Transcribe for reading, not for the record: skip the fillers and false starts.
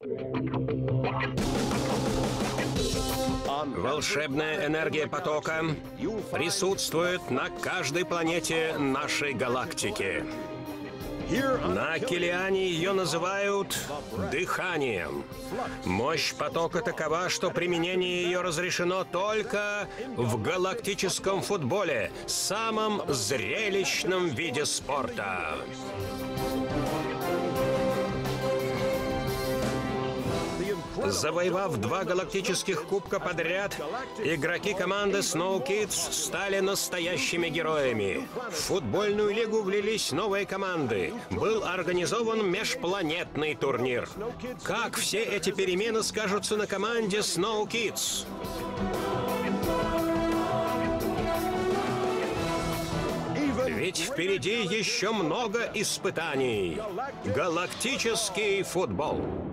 Волшебная энергия потока присутствует на каждой планете нашей галактики. На Келиане ее называют дыханием. Мощь потока такова, что применение ее разрешено только в галактическом футболе, самом зрелищном виде спорта. Завоевав 2 галактических кубка подряд, игроки команды Snow Kids стали настоящими героями. В футбольную лигу влились новые команды. Был организован межпланетный турнир. Как все эти перемены скажутся на команде Snow Kids? Ведь впереди еще много испытаний. Галактический футбол.